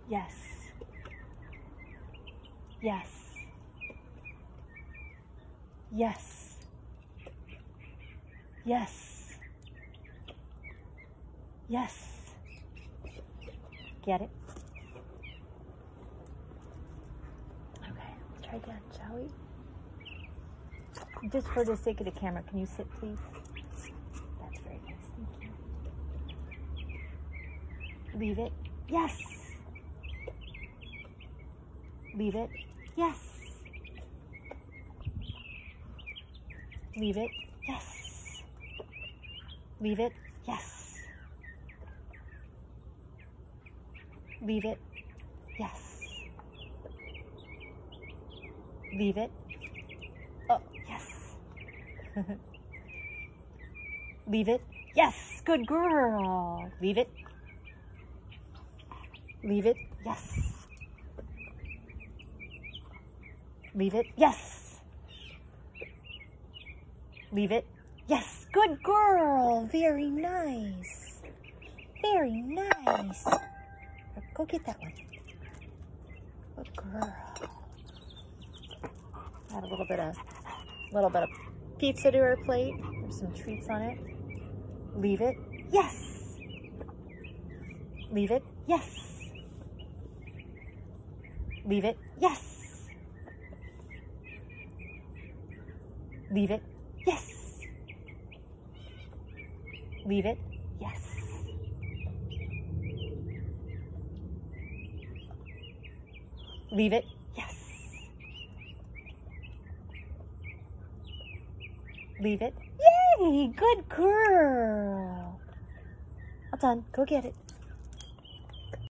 Yes. Yes. Yes. Yes. Yes. Get it? Okay, let's try again, shall we? Just for the sake of the camera, can you sit, please? That's very nice, thank you. Leave it. Yes. Leave it. Yes. Leave it. Yes. Leave it. Yes. Leave it. Yes. Leave it. Oh, yes. Leave it. Yes. Good girl. Leave it. Leave it. Yes. Leave it. Yes. Leave it. Yes. Good girl. Very nice. Very nice. Go get that one. Good girl. Add a little bit of pizza to her plate. There's some treats on it. Leave it. Yes. Leave it. Yes. Leave it. Yes. Leave it. Yes. Leave it. Yes. Leave it. Yes. Leave it. Yay! Good girl. All done. Go get it.